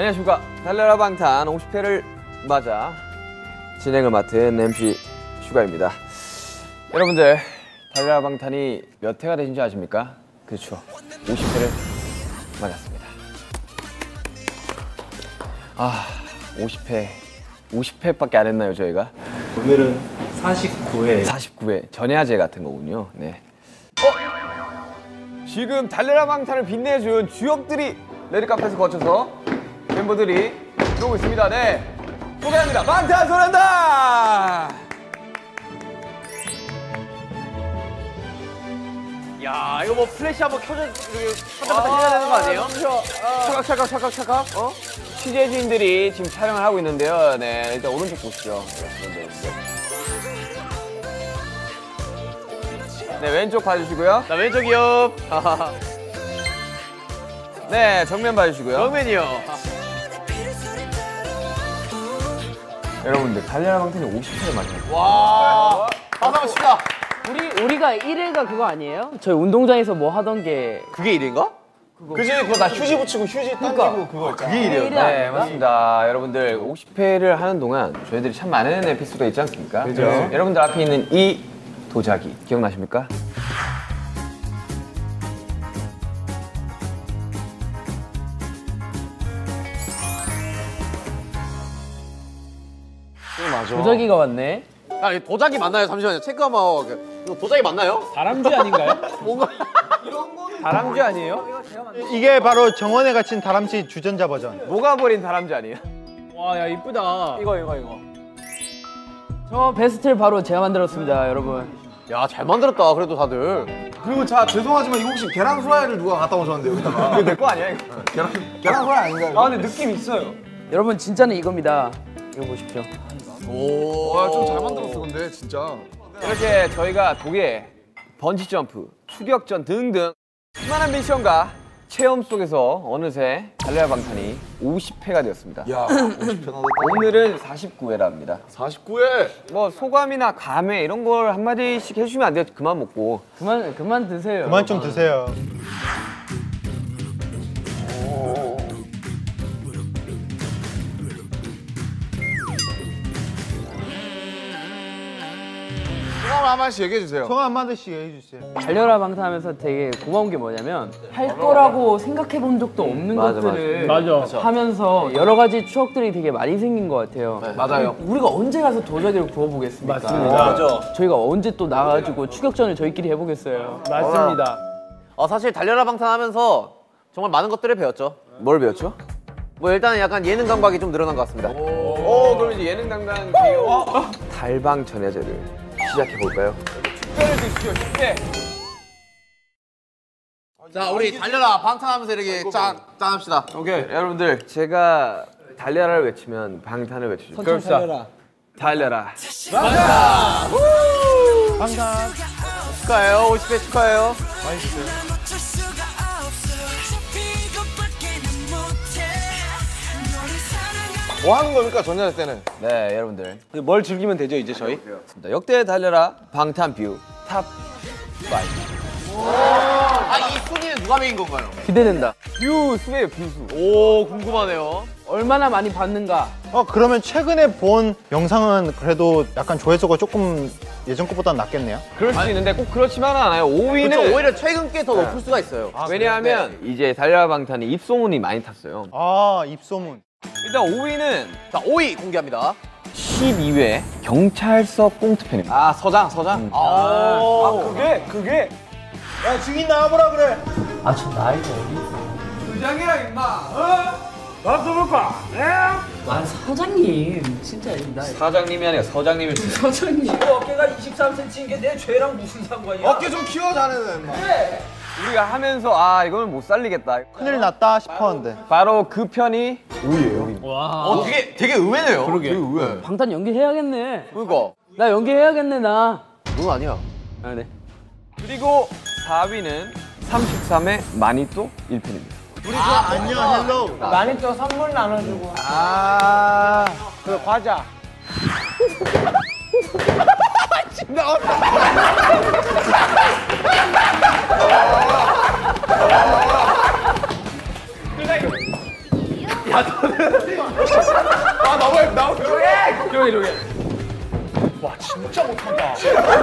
안녕하십니까. 달려라 방탄 50회를 맞아 진행을 맡은 MC 슈가입니다. 여러분들, 달려라 방탄이 몇 회가 되신지 아십니까? 그렇죠, 50회를 맞았습니다. 50회밖에 안 했나요, 저희가? 오늘은 49회. 49회 전야제 같은 거군요. 네. 지금 달려라 방탄을 빛내준 주역들이 레드카펫을 거쳐서 멤버들이 들어오고 있습니다. 네, 소개합니다. 방탄소년단! 야, 이거 뭐 플래시 한번 켜져, 하자마자 해야 되는 거 아니에요? 찰칵. 취재진들이 지금 촬영을 하고 있는데요. 네, 일단 오른쪽 보시죠. 네, 왼쪽 봐주시고요. 나 왼쪽이요. 네, 정면 봐주시고요. 정면이요. 여러분들, 달려라 방탄이 50회를 맞아요. 와, 박수 우리가 1회가 그거 아니에요? 저희 운동장에서 뭐 하던 게 그게 1인가? 그지? 그거 나 휴지 붙이고 휴지 당기고 그거 있잖아. 그게 1이에요? 네, 맞습니다. 여러분들, 50회를 하는 동안 저희들이 참 많은 에피소드가 있지 않습니까? 그죠. 여러분들 앞에 있는 이 도자기 기억나십니까? 맞아. 도자기가 왔네. 야, 이 도자기 맞나요? 잠시만요. 체크 한번. 이거 도자기 맞나요? 다람쥐 아닌가요? 뭔가. 다람쥐 아니에요? 이게 바로 정원에 갇힌 다람쥐 주전자 버전. 녹아버린 다람쥐 아니에요? 와, 야, 이쁘다. 이거. 저 베스트를 바로 제가 만들었습니다, 여러분. 야, 잘 만들었다. 그래도 다들. 그리고 자, 죄송하지만 이거 혹시 계란 후라이를 누가 갖다 오셨는데 여기다가. 이거 내 거 아니야, 이거? 계란 후라이 아닌가요? 아, 근데 느낌 있어요. 여러분, 진짜는 이겁니다. 이거 보십시오. 오. 좀 잘 만들었어 근데 진짜. 이렇게 저희가 독일, 번지점프, 추격전 등등 수많은 미션과 체험 속에서 어느새 달려라 방탄이 50회가 되었습니다. 야, 50편 하다. 오늘은 49회랍니다. 49회. 뭐 소감이나 감회 이런 걸 한마디씩 해주시면 안 돼요? 그만 먹고. 그만 드세요. 그만 좀 드세요. 소감 한 마디씩 얘기해 주세요. 성함 한마디씩 해주세요. 달려라 방탄하면서 되게 고마운 게 뭐냐면 할 거라고 생각해 본 적도 없는 맞아, 것들을 하면서 여러 가지 추억들이 되게 많이 생긴 것 같아요. 맞아요. 우리가 언제 가서 도자기를 구워보겠습니까? 맞아. 저희가 언제 또 나가가지고 추격전을 저희끼리 해보겠어요. 맞습니다. 사실 달려라 방탄 하면서 정말 많은 것들을 배웠죠. 뭘 배웠죠? 뭐 일단은 약간 예능 감각이 좀 늘어난 것 같습니다. 오, 그럼 이제 예능 담당 배우 달방 전야제를 시작해 볼까요? 축배를 드시죠, 축배. 자, 우리 달려라 방탄 하면서 이렇게 짠 합시다. 오케이, 여러분들, 제가 달려라를 외치면 방탄을 외치죠. 그럽시다. 달려라. 축하해요. 50회 축하해요. 뭐 하는 겁니까 전야제 때는? 네, 여러분들. 뭘 즐기면 되죠 이제 저희? 역대 달려라 방탄 뷰 탑 5. 이 순위는 누가 매긴 건가요? 기대된다. 뷰 수예요, 뷰수. 오, 궁금하네요. 얼마나 많이 받는가? 그러면 최근에 본 영상은 그래도 약간 조회수가 조금 예전 것보다는 낫겠네요. 그럴 수 있는데 꼭 그렇지만은 않아요. 5위는 그렇죠. 오히려 최근 게 더 높을 수가 있어요. 왜냐하면 이제 달려라 방탄이 입소문이 많이 탔어요. 입소문. 일단 5위는 자, 5위 공개합니다. 12회 경찰서 꽁트편입니다. 서장. 그게 야, 증인 나와보라 그래. 아, 저 나이가 어디 있어? 부장이랑 임마. 아, 사장님. 진짜 나 사장님이 아니라 서장님이. 사장님. 어깨가 23cm인 게 내 죄랑 무슨 상관이야? 어깨 좀 키워 자네는. 우리가 하면서 이거는 못 살리겠다. 큰일 났다 싶었는데. 바로 그 편이 되게 의외네요. 되게 의외. 방탄 연기해야겠네. 그러니까. 나 연기해야겠네, 나. 넌 아니야. 아, 네. 그리고 4위는 33회 마니또 1편입니다. 안녕, 헬로. 많이 또 선물 나눠주고. 그 과자. 야, 너는 진짜 못한다.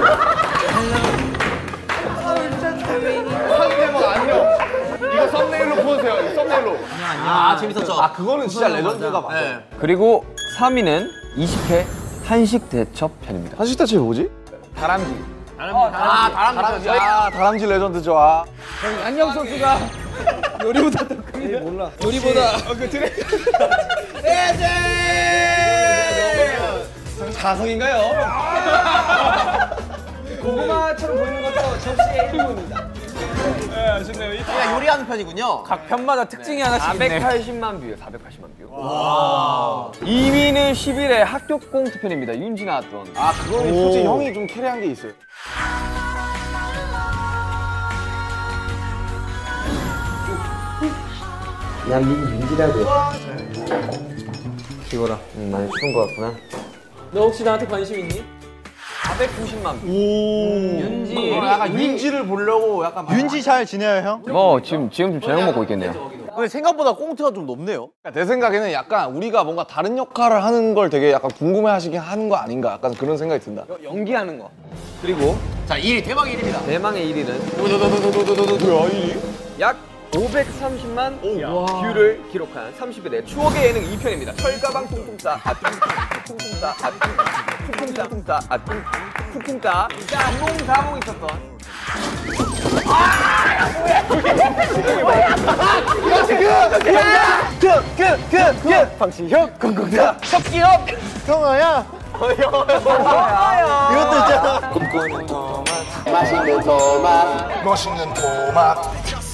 상대방 안녕. 이거 썸네일로 보세요. 이거 썸네일로. 아, 재밌었죠. 아 그거는 진짜 레전드가 맞아. 네. 그리고 3위는 20회 한식 대첩 편입니다. 한식 대체 뭐지? 다람쥐. 다람쥐. 아 다람쥐 레전드죠. 아. 안녕 선수가 요리보다 더 크네. 몰라. 요리보다. 자성인가요? 고구마처럼 보이는 것도 접시의 일부입니다. 그냥 요리하는 편이군요. 각 편마다 특징이 하나씩 있네. 480만 뷰요. 480만 뷰. 2위는 11회 학교 꽁트 편입니다. 윤지 나왔던. 아 그거는 솔직히 형이 좀 캐리한 게 있어요. 야, 이 윤지라고. 죽어라. 많이 추운 것 같구나. 너 혹시 나한테 관심 있니? 490만 뷰. 윤지. 약간 윤지를 보려고 약간 윤지 잘 지내요 형? 지금 좀 저녁 먹고 있겠네요. 근데 생각보다 꽁트가 좀 높네요. 내 생각에는 약간 우리가 뭔가 다른 역할을 하는 걸 되게 약간 궁금해하시긴 하는 거 아닌가 약간 그런 생각이 든다. 연기하는 거. 그리고 자, 1위, 대박 1위입니다. 대망의 1위는 뭐야 이? 약 530만 뷰를 기록한 30일의 추억의 예능 2편입니다. 철가방 퉁퉁따 퉁퉁따 퉁퉁따 퉁퉁따 퉁퉁따 사몽사몽 있었던 방시혁 공공다 섭기업 형아야. 이것도 있잖아. 멋있는 토마토.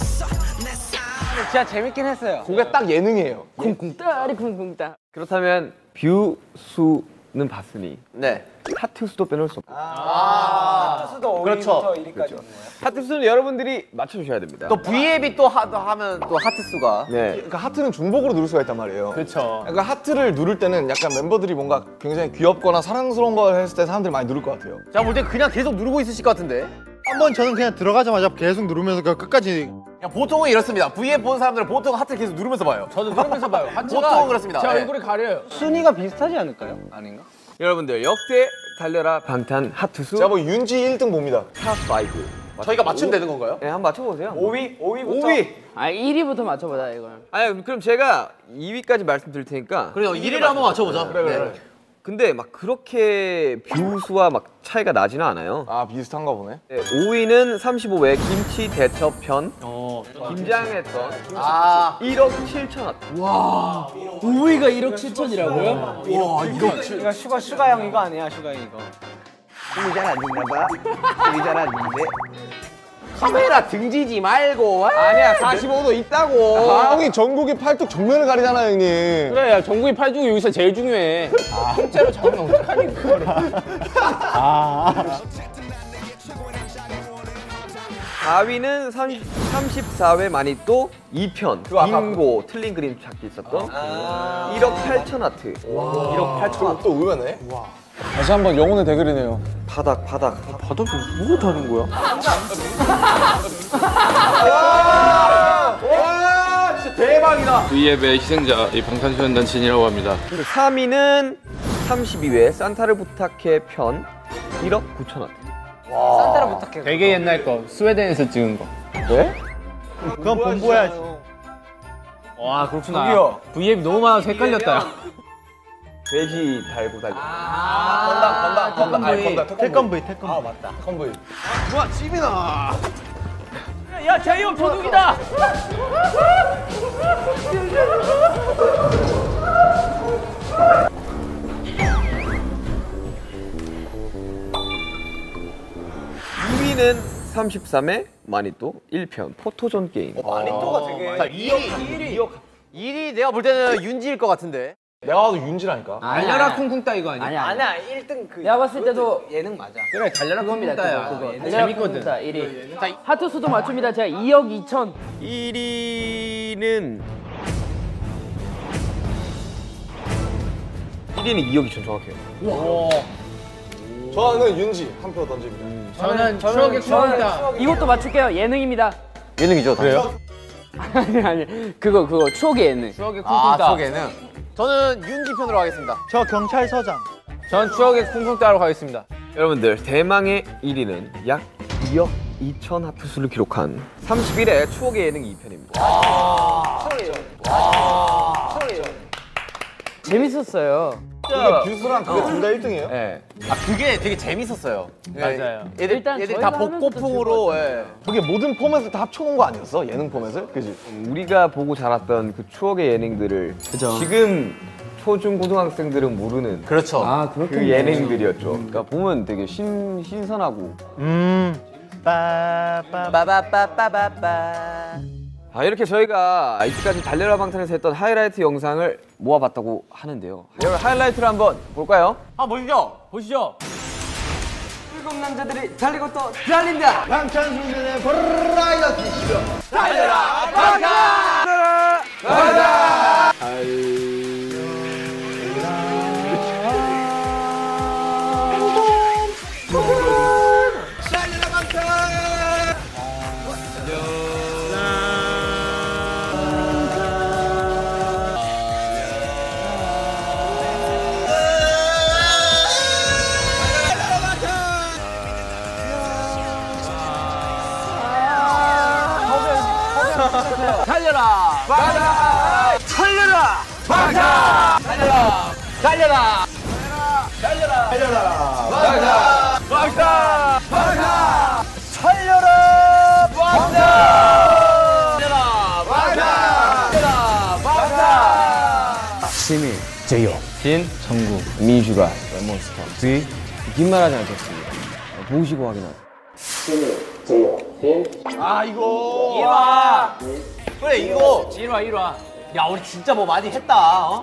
진짜 재밌긴 했어요. 그게 딱 예능이에요. 쿵쿵따리 쿵쿵따. 그렇다면 뷰 수는 봤으니 네. 하트 수도 빼놓을 수 없다. 하트 수도 5위부터 1위까지 하트 수는 여러분들이 맞춰주셔야 됩니다. 또 V앱이 또 하면 또 하트 수가. 네. 그러니까 하트는 중복으로 누를 수가 있단 말이에요. 그렇죠. 그러니까 하트를 누를 때는 약간 멤버들이 뭔가 굉장히 귀엽거나 사랑스러운 걸 했을 때 사람들이 많이 누를 것 같아요. 제가 볼 때 그냥 계속 누르고 있으실 것 같은데. 한번 저는 그냥 들어가자마자 계속 누르면서 끝까지. 그냥 보통은 이렇습니다. V앱 보는 사람들은 보통 하트 계속 누르면서 봐요. 저도 누르면서 봐요. 보통은 그렇습니다. 제 네. 얼굴이 가려요. 순위가 비슷하지 않을까요? 아닌가? 여러분들 역대 달려라 방탄 하트 수 제가 뭐 윤지 1등 봅니다. 탑5. 저희가 맞추면 되는 건가요? 네, 한번 맞춰보세요. 5위. 아 1위부터 맞춰보자 이걸. 아니 그럼 제가 2위까지 말씀드릴 테니까. 그래요. 1위를 한번 맞춰보자. 그래. 근데 막 그렇게 뷰 수와 막 차이가 나지는 않아요. 아 비슷한가 보네. 네, 5위는 35회 김치 대첩 편. 김장했던 1억 7천원. 5위가 1억 7천이라고요? 와, 이거 이거 슈가 형 이거 아니야 슈가 형 이거. 힘이 잘 안 듣나봐. 힘이 잘 안 듣는데. 카메라 등지지 말고. 아니야 45도 있다고. 아 형이 전국의 팔뚝 정면을 가리잖아요 형님. 그래 야 정국이 팔뚝이 여기서 제일 중요해. 통째로 잡으면 어떡하니 그거를. 4위는 34회 마니또 2편 빙고 틀린 그림 찾기 있었던 1억 8천 하트. 1억 8천 하트. 또 의외네. 다시 한번 영혼의 대결이네요. 바닥. 바닥이 뭐가 다른 거야? 와 진짜 대박이다. V앱의 희생자 이 방탄소년단진이라고 합니다. 3위는 32회 산타를 부탁해 편 1억 9천 하트. 산타를 부탁해. 되게 옛날 거 스웨덴에서 찍은 거. 네? 그건 본보야지. 와 그렇구나. V앱이 너무 많아서 헷갈렸다. 야. 돼지 달고 달려. 건담. 아니 건담. 태권브이. 아 맞다. 태권브이. 우와 찜이나. 야 제이홉 도둑이다. 는 33회 마니또 1편 포토존 게임. 마니또가 되게. 자, 1위 내가 볼 때는 윤지일 것 같은데. 내가 봐도 윤지라니까. 달려라 쿵쿵따 이거 아니야? 아니야 1등 그 내가 봤을 때도 예능 맞아. 그래 달려라 쿵쿵따야. 그거 재밌거든. 쿵쿵따 1위. 하트 수도 맞춥니다. 제가 2억 2천. 1위는 2억 2천 정확해요. 저는 윤지 한 표 던집니다. 저는 추억의 쿵쿵따. 이것도 맞출게요. 예능입니다. 예능이죠. 그래요? 아니 그거 추억의 예능. 추억의 쿵쿵따. 추억에는 저는 윤지 편으로 하겠습니다. 저 경찰서장. 전 추억의 쿵쿵따로 가겠습니다. 여러분들 대망의 1위는 약 2억 2천 하트수를 기록한 31회 추억의 예능 2편입니다. 재밌었어요. 이게 뷰수랑 그게 둘 다 1등이에요? 네. 아 그게 되게 재밌었어요. 맞아요. 애들 일단 애들이 다 저희가 하면서도 복고풍으로. 예. 그게 모든 포맷을 다 합쳐놓은 거 아니었어? 예능 포맷을? 그지? 우리가 보고 자랐던 그 추억의 예능들을 지금 초중 고등학생들은 모르는 그렇죠. 그 예능들이었죠. 그러니까 보면 되게 신선하고. 빠바빠빠바빠. 이렇게 저희가 이때까지 달려라 방탄에서 했던 하이라이트 영상을 모아봤다고 하는데요. 여러분 하이라이트를 한번 볼까요? 아 보시죠. 보시죠. 일곱 남자들이 달리고 또 달린다. 방탄소년단의 브라이어티 쇼! 민슈가 몬스터 긴 말하지 않겠습니다. 보시고 확인하세요. 아, 이거! 일와. 그래 이거. 일와. 야 우리 진짜 뭐 많이 했다. 어?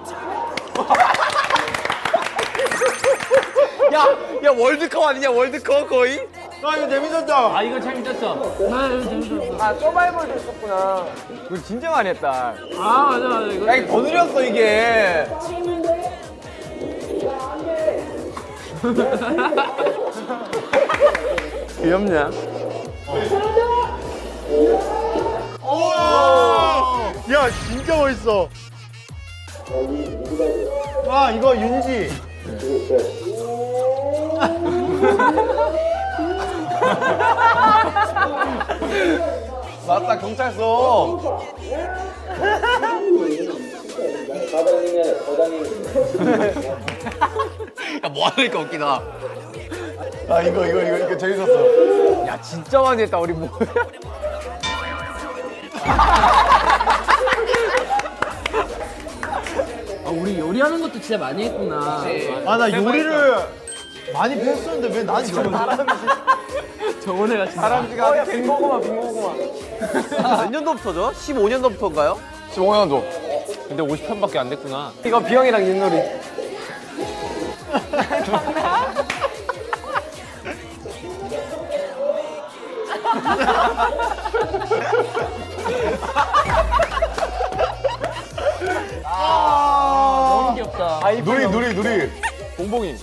야 월드컵 아니냐 월드컵 거의? 아, 이거 재밌었다! 아 이거 재밌었어. 서바이벌도 했었구나. 이거 진짜 많이 했다. 맞아. 이거 야, 이게 더 느렸어 이게. 귀엽냐? 야 진짜 멋있어. 와 이거 윤지. 맞다, 경찰서! 야 뭐 하니까 웃기다. 아, 이거 재밌었어. 야 진짜 많이 했다 우리 뭐. 우리 요리하는 것도 진짜 많이 했구나. 아 나 요리를 많이 배웠었는데 왜 난 지금 정원애가 진짜. 다람쥐가 빈고구마. 몇 년도부터죠? 15년도부터인가요? 15년도. 근데 50편밖에 안 됐구나. 이거 비영이랑 윷놀이. 너무 귀엽다. 누리. 봉봉이.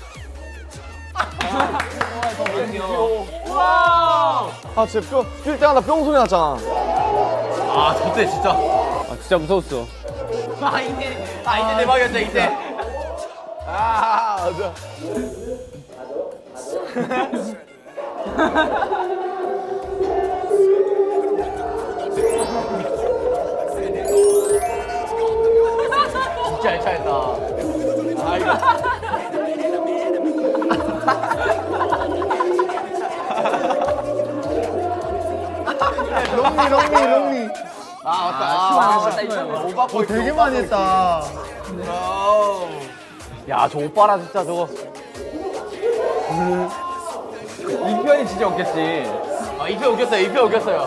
아, 진짜 뛸 때마다 뿅 소리 났잖아. 아 저때 진짜. 아, 진짜 무서웠어. 이때 대박이었죠 이때. 아, 맞아. 진짜 잘 차였다. 롱리. 맞다. 되게 많이 했다. 야 저 오빠라 진짜 저거. 이 편이 진짜 없겠지. 아 2표 웃겼어요. 2표 웃겼어요.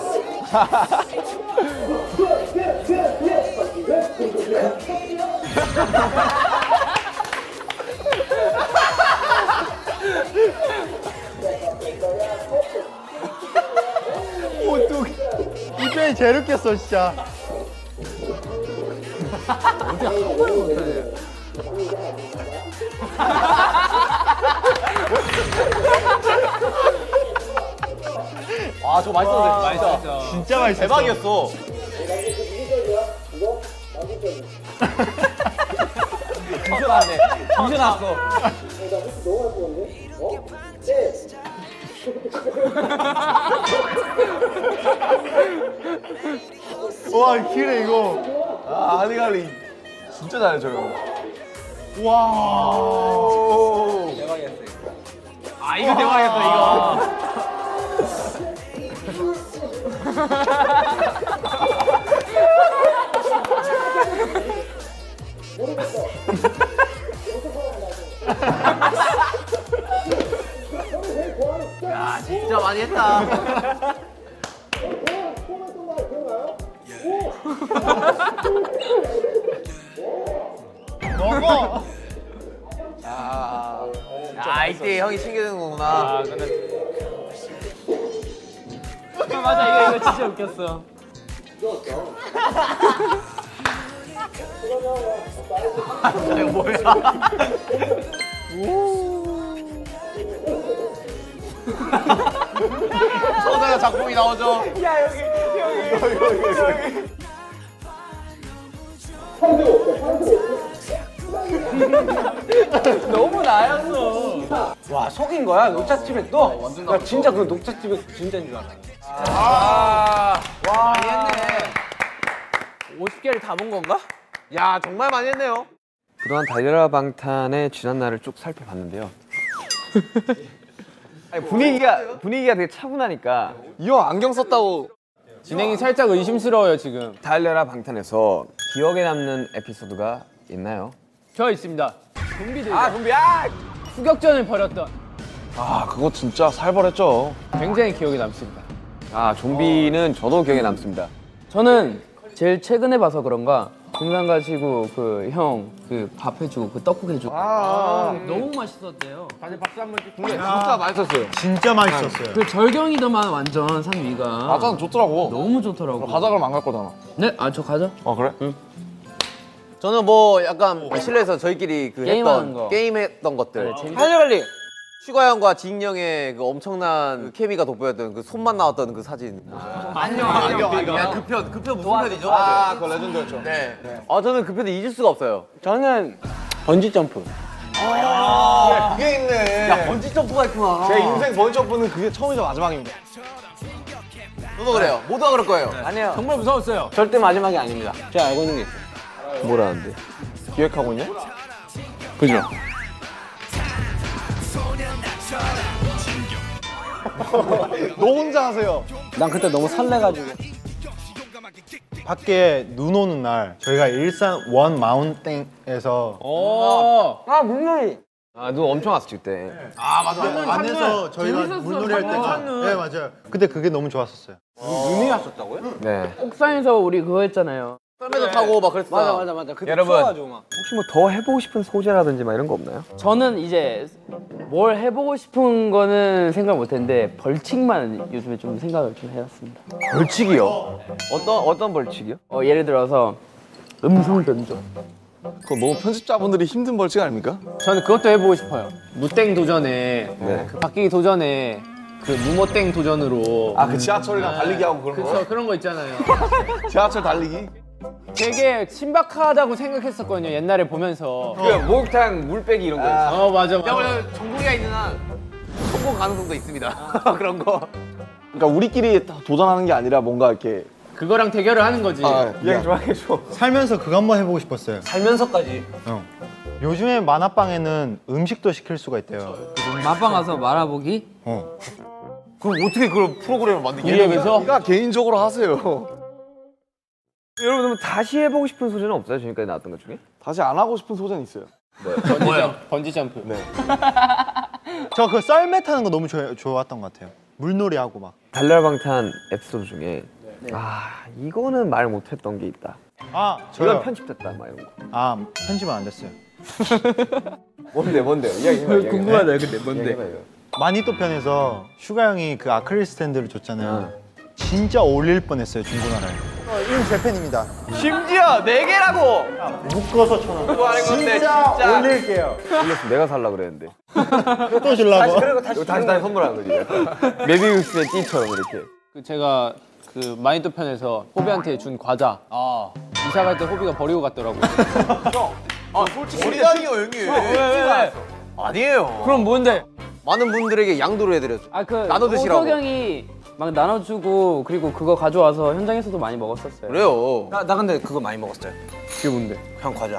이 편이 제일 웃겼어 진짜. 아 저거 맛있었는데 진짜. 진짜 맛있어. 대박이었어. 기절 났네. 기절 났어. 와 기래 이거. 아 아니갈리 진짜 잘해줘 형. 와. 아 이거 대박이었어 이거. 야 진짜 많이 했다. 먹어. 아 이때 형이 챙겨주는 거구나. 아, 근데. 맞아, 이거 진짜 웃겼어. 이거 뭐야? 저자가 작품이 나오죠. 너무 나였어. 와 속인 거야 녹차집에 또? 나 진짜 그 녹차집에 진짜인 줄 알았어. 많이 했네. 50개를 다 본 건가? 야 정말 많이 했네요. 그동안 달려라 방탄의 지난 날을 쭉 살펴봤는데요. 아니, 분위기가 되게 차분하니까 이 형 안경 썼다고. 진행이 살짝 의심스러워요, 지금. 달려라 방탄에서 기억에 남는 에피소드가 있나요? 저 있습니다. 좀비들. 좀비야! 추격전을 벌였던 아 그거 진짜 살벌했죠. 굉장히 기억에 남습니다. 좀비는 저도 기억에 남습니다. 저는 제일 최근에 봐서 그런가 등산 가시고 그 형 그 밥 해주고 그 떡국 해주고 너무 맛있었대요. 다들 박수 한번 주 진짜 맛있었어요. 진짜 맛있었어요. 그 절경이더만 완전 산 위가 아까는 좋더라고. 너무 좋더라고. 가자 그러면 안 갈 거잖아. 네? 아 저 가죠? 그래? 저는 뭐 약간 실내에서 저희끼리 그 게임하는 했던 거. 게임했던 것들. 네, 재밌- 할리갈리. 슈가 형과 진 형의 그 엄청난 그 케미가 돋보였던 그 손만 나왔던 그 사진. 안녕. 그 편 무슨 편이죠? 아 그거 레전드였죠. 네. 아 저는 그 편을 잊을 수가 없어요. 저는 번지 점프. 그게 있네. 야 번지 점프가 있구나. 제 인생 번지 점프는 그게 처음이자 마지막입니다. 저도 그래요. 모두가 그럴 거예요. 아니요. 정말 무서웠어요. 절대 마지막이 아닙니다. 제가 알고 있는 게 있어요. 뭐라는데? 기획하고 있냐? 그죠? 너 혼자 하세요. 난 그때 너무 설레가지고. 밖에 눈 오는 날 저희가 일산 원 마운틴에서 아 물놀이. 눈 엄청 왔을 때. 안에서 저희가 물놀이 할 때가 네 맞아요. 근데 그게 너무 좋았었어요. 눈이 왔었다고요? 네. 옥상에서 우리 그거 했잖아요. 썰매도 타고 막 그랬어. 맞아. 그때 여러분. 추워가지고 막. 혹시 뭐 더 해보고 싶은 소재라든지 막 이런 거 없나요? 저는 이제 뭘 해보고 싶은 거는 생각 못했는데 벌칙만 요즘에 좀 생각을 좀 해봤습니다. 벌칙이요? 어떤 벌칙이요? 예를 들어서 음성 변조. 그거 너무 편집자분들이 힘든 벌칙 아닙니까? 저는 그것도 해보고 싶어요. 무땡 도전에, 그 바뀌기 도전에, 그 무모땡 도전으로. 아 그 지하철이랑 달리기 하고 그런 거? 그쵸, 그런 거 있잖아요. 지하철 달리기? 되게 신박하다고 생각했었거든요, 옛날에 보면서. 그 목욕탕 물 빼기 이런 거 있어. 맞아. 야 원래 정국이가 있는 한 성공 가능성도 있습니다. 그런 거. 그러니까 우리끼리 도전하는 게 아니라 뭔가 이렇게 그거랑 대결을 하는 거지. 이야기 좀 해줘. 살면서 그거 한번 해보고 싶었어요. 살면서까지. 형. 요즘에 만화방에는 음식도 시킬 수가 있대요. 맛방 가서 말아보기? 그럼 어떻게 그걸 프로그램을 만들게? 기획에서 네가 개인적으로 하세요. 여러분 다시 해보고 싶은 소재는 없어요? 지금까지 나왔던 것 중에? 다시 안 하고 싶은 소재는 있어요. 번지 점프. 네. 저 그 썰매 타는 거 너무 좋았던 것 같아요. 물놀이 하고 막. 달려라 방탄 에피소드 중에 이거는 말 못했던 게 있다. 아 이건 저요. 편집됐다 막 이런 거. 아 편집은 안 됐어요. 뭔데요? 이야기해봐. 궁금하다 근데 뭔데? 이야기해봐요. 마니또 편에서 슈가 형이 그 아크릴 스탠드를 줬잖아요. 진짜 올릴 뻔했어요 중고나라에. 이건 제 팬입니다. 심지어 4개라고! 묶어서 1,000원. 그거 하는 건데 진짜 진짜 올릴게요. 올렸으면 내가 살라 그랬는데. 또 주려고. 이거 다시 선물하는 거지. 약간. 메비우스의 띠처럼 이렇게. 그 제가 그 마인드 편에서 호비한테 준 과자. 이사 갈 때 호비가 버리고 갔더라고. 우리 아니요 형님. 왜? 아니에요. 그럼 뭔데? 많은 분들에게 양도를 해드렸죠. 아그 나눠 드시라고. 호석형이 막 나눠주고 그리고 그거 가져와서 현장에서도 많이 먹었었어요. 그래요. 나 근데 그거 많이 먹었어요. 그게 뭔데? 형 과자.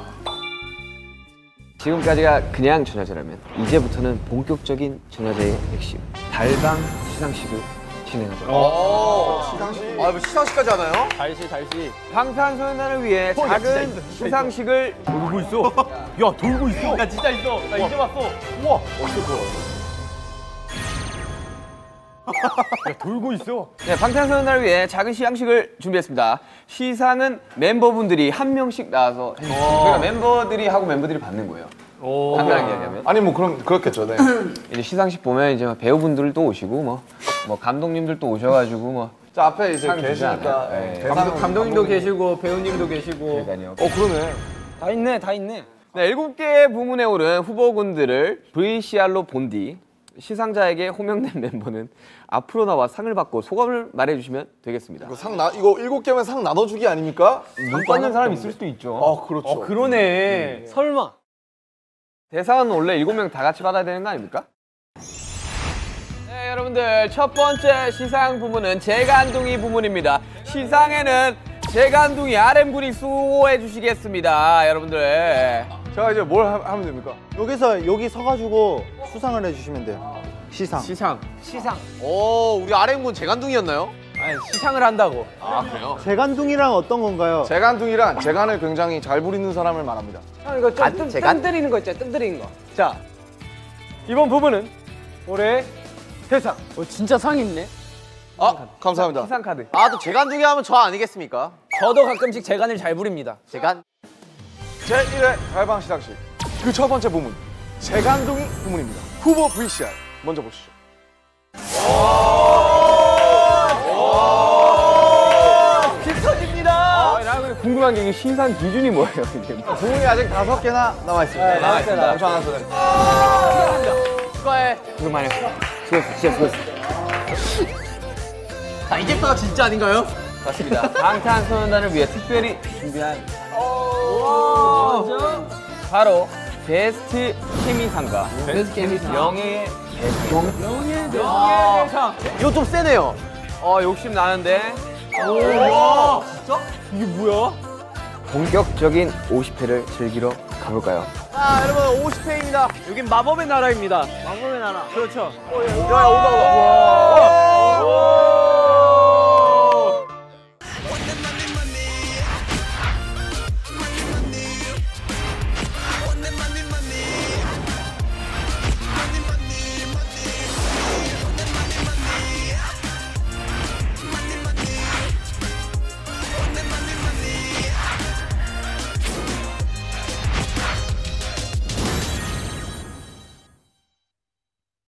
지금까지가 그냥 전화제라면 이제부터는 본격적인 전화제의 핵심 달방 시상식을 진행하도록 아, 뭐 시상식까지 하나요? 달시. 방탄소년단을 위해 작은 시상식을 돌고 있어. 야 돌고 있어. 나 진짜 있어. 나 이제 봤어. 우와. 돌고 있어. 네, 방탄소년단을 위해 작은 시상식을 준비했습니다. 시상은 멤버분들이 한 명씩 나와서 해주세요. 그러니까 멤버들이 하고 멤버들이 받는 거예요. 간단하게 얘기하면. 아니 뭐 그럼 그렇겠죠. 네. 이제 시상식 보면 이제 막 배우분들도 오시고 뭐 감독님들도 오셔가지고 뭐. 자 앞에 이제 상 주지 계시니까 않아요? 네. 대상 감독님도 계시고 배우님도 계시고. 그러니까요. 그러네. 다 있네. 네, 7개의 부문에 오른 후보군들을 VCR로 본 뒤 시상자에게 호명된 멤버는 앞으로 나와 상을 받고 소감을 말해주시면 되겠습니다. 이거 이거 7개면 상 나눠주기 아닙니까? 못 받는 사람 있을 수도 있죠. 아 그렇죠. 그러네. 설마. 대상은 원래 7명 다 같이 받아야 되는 거 아닙니까? 네, 여러분들 첫 번째 시상 부문은 재간둥이 부문입니다. 시상에는 재간둥이 RM군이 수고해 주시겠습니다, 여러분들. 제가 이제 뭘 하면 됩니까? 여기 서가지고 수상을 해주시면 돼요. 시상. 시상. 오, 우리 RM군 재간둥이였나요? 아니 시상을 한다고. 아, 그래요? 재간둥이랑 어떤 건가요? 재간둥이란 재간을 굉장히 잘 부리는 사람을 말합니다. 형 이거 좀 뜸 들이는 거 있잖아. 뜸 들이는 거. 자, 이번 부분은 올해 대상. 진짜 상 있네. 아 감사합니다. 시상 카드. 아, 또 재간둥이 하면 저 아니겠습니까? 저도 가끔씩 재간을 잘 부립니다. 재간? 제1회 달방 시상식 그 첫 번째 부문 재간둥이 부문입니다. 후보 VCR 먼저 보시죠. 나 근데 궁금한 게 이게 시상 기준이 뭐예요, 이게? 부문이 아직 5개나 남아 있습니다. 남아 있습니다. 엄청 안 하세요. 축하해. 수고 많이 했어. 수고했어. 자, 이제부터가 진짜 아닌가요? 맞습니다. 방탄소년단을 위해 특별히 준비한 바로 베스트 케미상과 베스트 케미상. 명예의 명예대상. 이거 좀 세네요. 욕심 나는데 이게 뭐야? 본격적인 50회를 즐기러 가볼까요? 자, 여러분 50회입니다. 여긴 마법의 나라입니다. 마법의 나라. 그렇죠. 야, 온다.